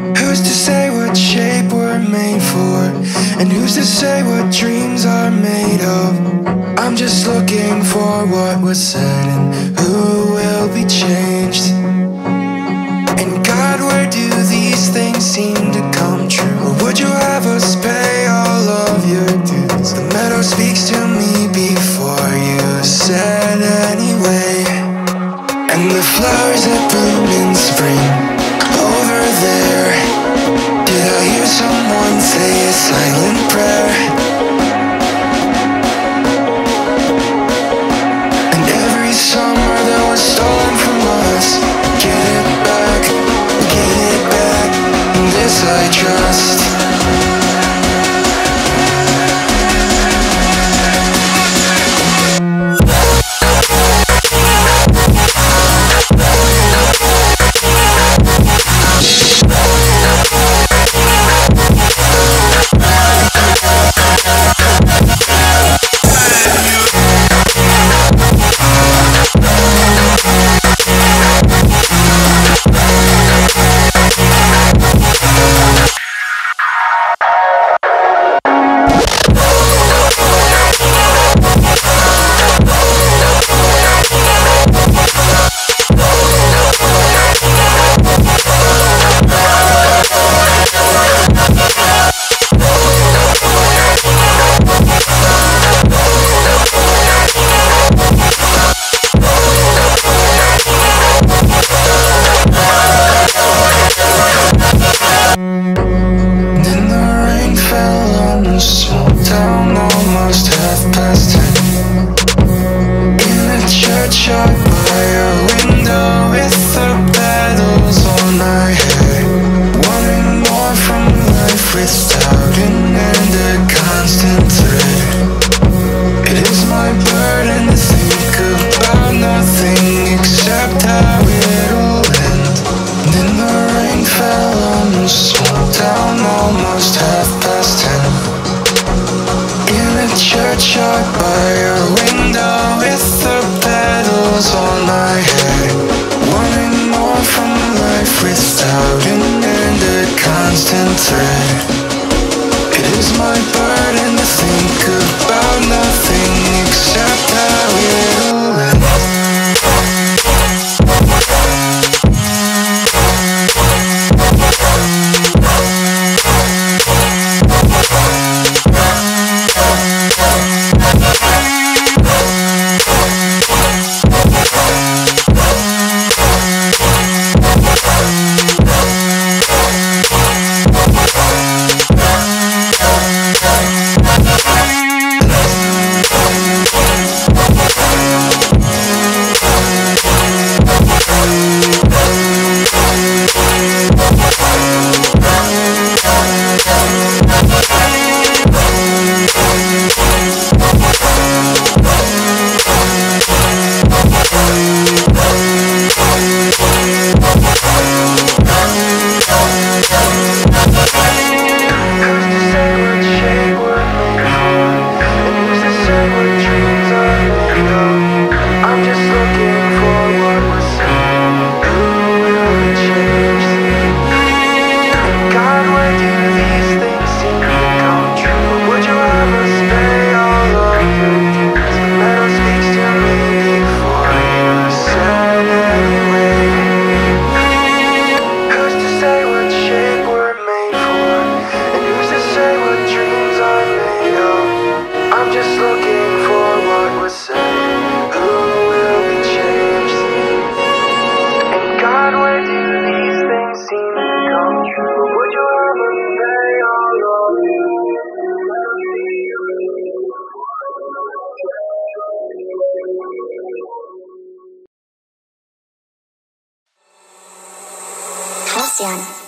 Who's to say what shape we're made for? And who's to say what dreams are made of? I'm just looking for what was said and who will be changed. And God, where do these things seem to come true? Or would you have us pay all of your dues? The meadow speaks to me before you said anyway. And the flowers that bloom in spring over there, did I hear someone say a silent prayer? And every summer that was stolen from us, get it back, and this I trust. Halcyon.